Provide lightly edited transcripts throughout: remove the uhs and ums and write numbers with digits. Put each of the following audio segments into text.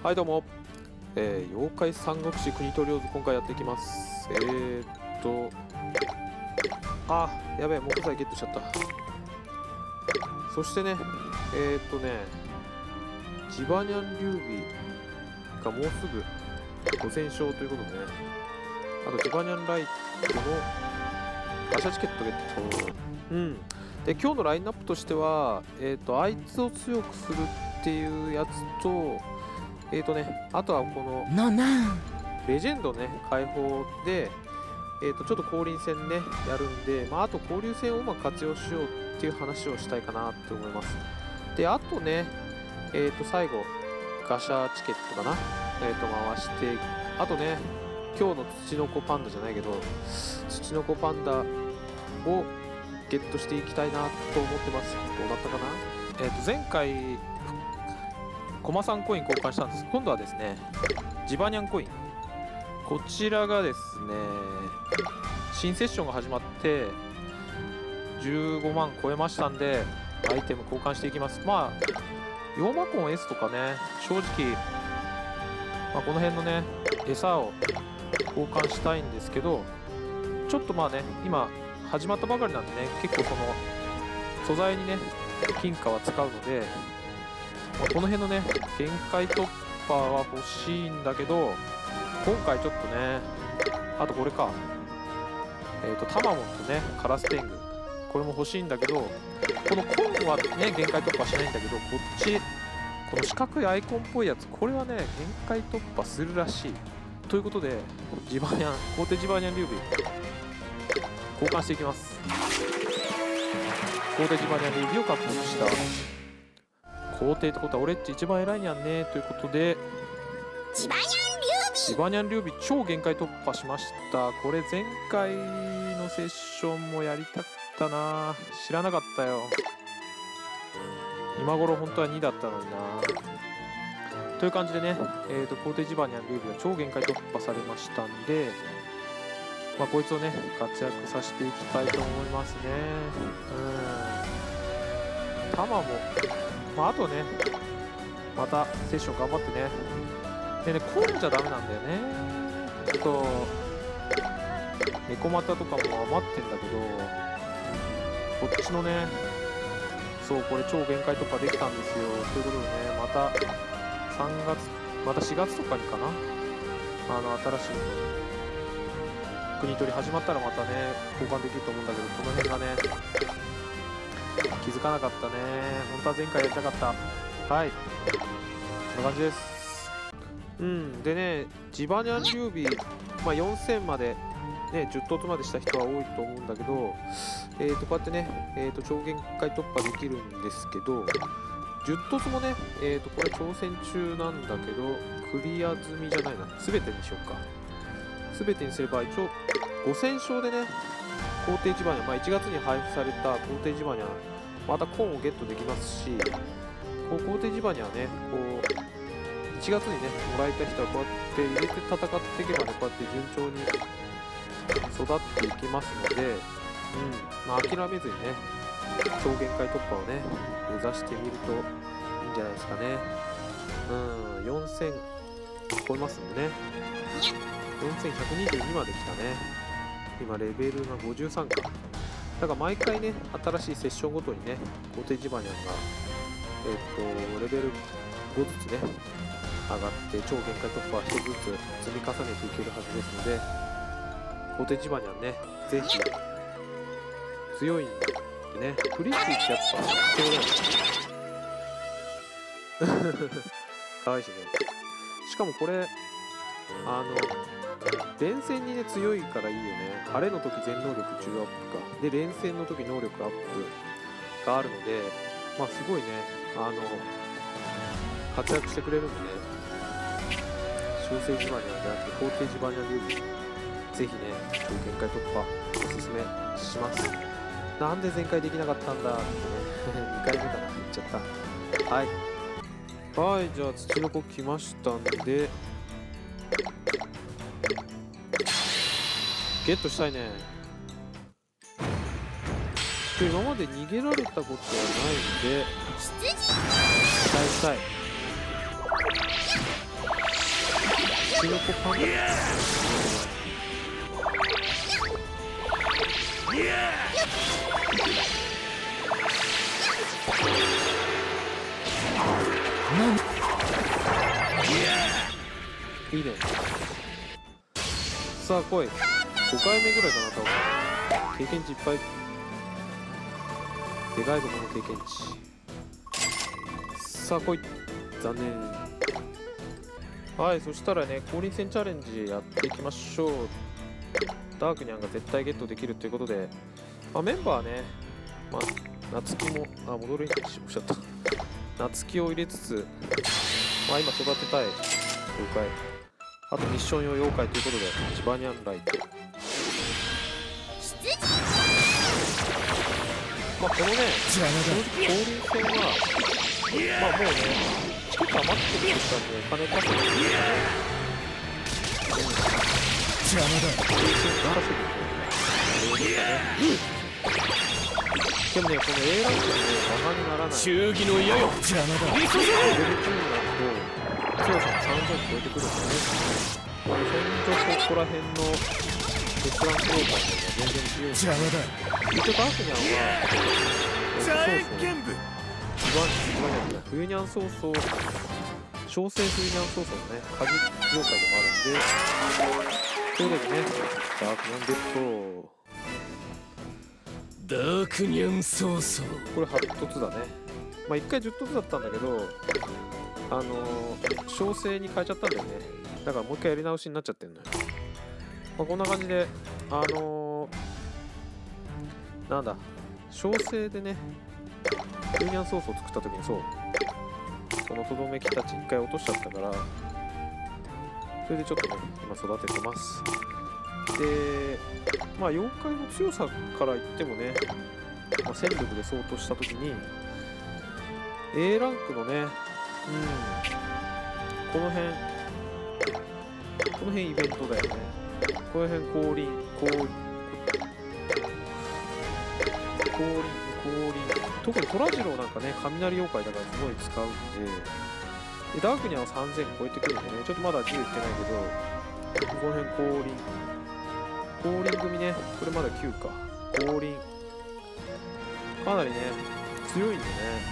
はいどうも、妖怪山岳史国取り図今回やっていきます。やべえ、木材ゲットしちゃった。そしてね、ジバニャン劉備がもうすぐ5000勝ということでね、あとジバニャンライトのガシャチケットゲット。で、今日のラインナップとしては、あいつを強くするっていうやつと、あとはこのレジェンドね解放で、ちょっと降臨戦ねやるんで、あと交流戦をうまく活用しようっていう話をしたいかなって思います。で、あとね、最後ガシャチケットかな、回して、あとね、今日の土の子パンダじゃないけど、土の子パンダをゲットしていきたいなと思ってます。どうなったかな。前回コマさんコイン交換したんです。今度はですね、ジバニャンコイン、こちらがですね、新セッションが始まって15万超えましたんで、アイテム交換していきます。ヨーマコン S とかね、正直、この辺のね餌を交換したいんですけど、ちょっと今始まったばかりなんでね、結構その素材にね金貨は使うので、この辺のね限界突破は欲しいんだけど、今回ちょっとね、あとこれか、タマモンとねカラス天狗、これも欲しいんだけど、このコンはね限界突破しないんだけど、こっちこの四角いアイコンっぽいやつ、これはね限界突破するらしいということで、ジバニャン皇帝ジバニャン劉備交換していきます。皇帝ジバニャン劉備を獲得した。皇帝ってことは俺っち一番偉いにゃんねということで、ジバニャン劉備超限界突破しました。これ前回のセッションもやりたかったな、知らなかったよ。今頃本当は2だったのにな。という感じでね、皇帝ジバニャン劉備は超限界突破されましたんで、こいつをね活躍させていきたいと思いますね。タマもあとね、またセッション頑張ってね。でね、混んじゃダメなんだよね。ちょっと猫股とかも余ってんだけど、こっちのね、そうこれ超限界突破できたんですよ。ということでね、また3月また4月とかにかな、新しい国取り始まったらまたね交換できると思うんだけど、この辺がね気づかなかったね。本当は前回やりたかった。はい、こんな感じです。でね、ジバニャン劉備、4000までね10突までした人は多いと思うんだけど、こうやってね、超限界突破できるんですけど、10突もね、これ挑戦中なんだけど、クリア済みじゃないな、全てにしようか。全てにすれば一応5000勝でね、皇帝ジバニャン、1月に配布された皇帝ジバニャン、またコーンをゲットできますし、皇帝ジバニャンはね、1月にねもらえた人はこうやって入れて戦っていけばね、こうやって順調に育っていきますので、諦めずにね超限界突破をね目指してみるといいんじゃないですかね。4000超えますんでね、4122まで来たね。今レベルが53か。だから毎回ね新しいセッションごとにね皇帝ジバニャンがレベル5ずつね上がって超限界突破は1つずつ積み重ねていけるはずですので、皇帝ジバニャンねぜひ強いんでね、フリッシュってやっぱ必要だよね。かわいいしね。しかもこれ連戦にね強いからいいよね。晴れの時全能力10アップかで、連戦の時能力アップがあるので、すごいね活躍してくれるんでね、修正ジバニャンじゃなくて皇帝ジバニャン劉備、ぜひね超限界突破おすすめします。なんで前回できなかったんだってね2回目かな、言っちゃった。はい、じゃあ土の子来ましたんでゲットしたいね。今まで逃げられたことはないんで期待したい。 キノコパンダ。いいね。さあ来い。5回目ぐらいかな多分。経験値いっぱい。でかいことの経験値。さあ来い。残念。はい、そしたらね、降臨戦チャレンジやっていきましょう。ダークニャンが絶対ゲットできるということで、メンバーね、夏希も、戻りしちゃった。夏希を入れつつ、今育てたい妖怪、あとミッション用妖怪ということで、ジバニャンライト。このね、正直降臨戦は、もうね、チケット余ってる人はね、金稼ぎですからね。降臨戦稼ぎですかね。でもね、この A ランクはね、バカにならない。 忠義の矢よ、邪魔だ。 レベル10になると、強さが3000超えてくるんですね。ここら辺のベストランク妖怪の全然強い。邪魔だ。一応ダークニャンは、冬ニャン早々、小生冬ニャン早々のね、鍵妖怪でもあるんで、ということでね、ダークニャンゲット。 ダークニャン早々。これ8凸だね。1回10凸だったんだけど、小生に変えちゃったんだよね。だからもう一回やり直しになっちゃってんのよ。こんな感じで、なんだ、小生でね、ユーニャンソースを作った時にそのとどめきたち1回落としちゃったから、それでちょっとね、今育ててます。で、妖怪の強さから言ってもね、戦力で相当した時に、A ランクのね、この辺イベントだよね。この辺降臨。特に虎次郎なんかね、雷妖怪だからすごい使うんで、ダークニャンは3000超えてくるんでね、ちょっとまだ10いってないけど、この辺降臨組ね、これまだ9か。降臨。かなりね、強いんでね。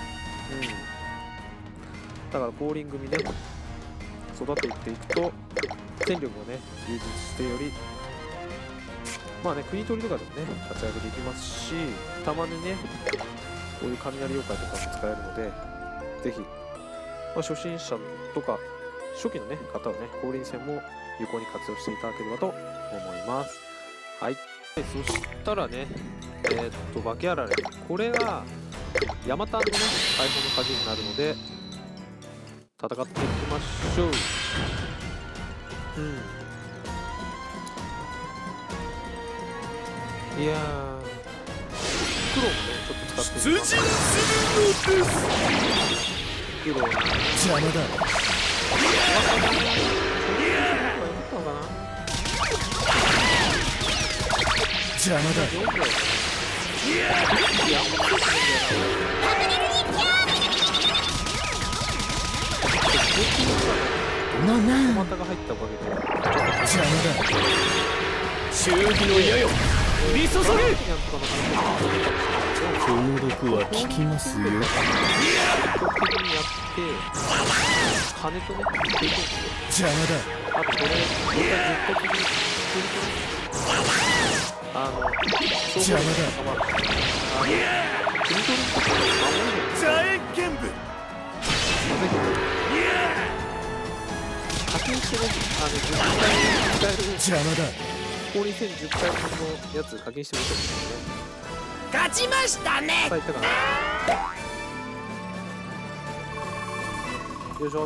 だから降臨組ね、育てていくと、戦力もね、充実してより、国取りとかでもね、活躍できますし、たまにね、こういう雷妖怪とかも使えるので、ぜひ、初心者とか、初期のね、方はね、降臨戦も有効に活用していただければと思います。はい。そしたらね、バケアラレ。これが、ヤマタンのね、解放の鍵になるので、戦っていきましょう。いやー、黒もね、ちょっと使ってみます。黒邪魔だ。邪魔だ。小股が入ったおかげで邪魔だ。 忠義の矢よ、降り注げ。この毒は効きますよ。 積極的にやって金とね、 邪魔だ。 あとこれずっと的に邪魔だ。邪炎剣舞。 課金してね、10回使える邪魔だ。 降臨戦10回分のやつ課金してみてるんですよね。 勝ちましたね。 さあいったかな。よいしょ。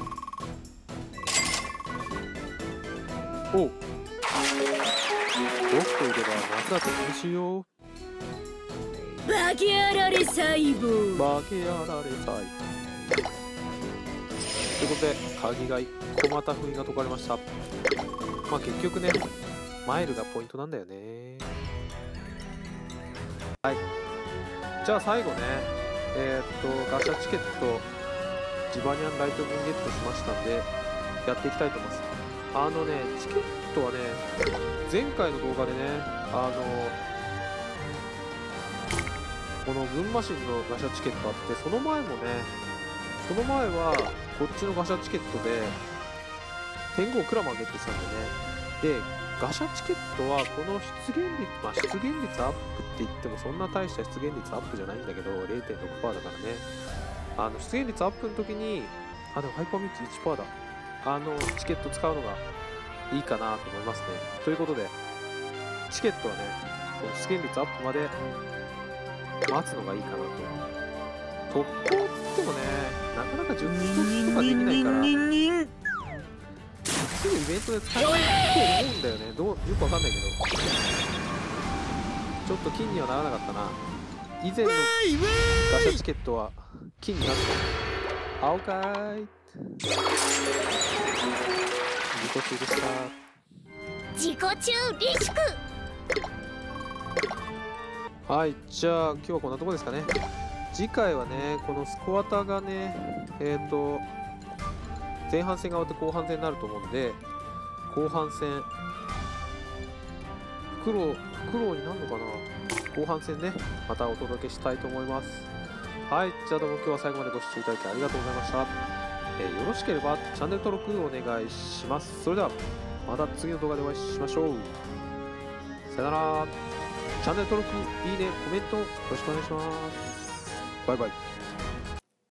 おう。6といれば夏だと楽しいよ。 化けあられ細胞。 化けあられ細胞。ということで鍵が1個また封印が解かれました。結局ね、マイルがポイントなんだよね。はい。じゃあ最後ね、ガシャチケットジバニャンライト分ゲットしましたんでやっていきたいと思います。 チケットはね、前回の動画でね、この群馬神のガシャチケットあって、その前はこっちのガシャチケットで天狗クラマーゲットしたんでね。でガシャチケットはこの出現率、出現率アップって言ってもそんな大した出現率アップじゃないんだけど 0.6% だからね。出現率アップの時にでもハイパーミッツ 1% だ。チケット使うのがいいかなと思いますね。ということでチケットはね、この出現率アップまで待つのがいいかなと。特攻って言ってもね、なかなか10突とかできないからすぐイベントで使えないと思うんだよね。よくわかんないけど、ちょっと金にはならなかったな。以前のガシャチケットは金になった。青かーい。自己中でした。 自己中リスク。 はい、じゃあ今日はこんなとこですかね。次回はね、このスコアタがね、前半戦が終わって後半戦になると思うんで、後半戦フクロウになるのかな。後半戦ね、またお届けしたいと思います。はい、じゃあどうも今日は最後までご視聴いただきありがとうございました。よろしければチャンネル登録お願いします。それではまた次の動画でお会いしましょう。さよなら。チャンネル登録、いいね、コメントよろしくお願いします。バイバイ。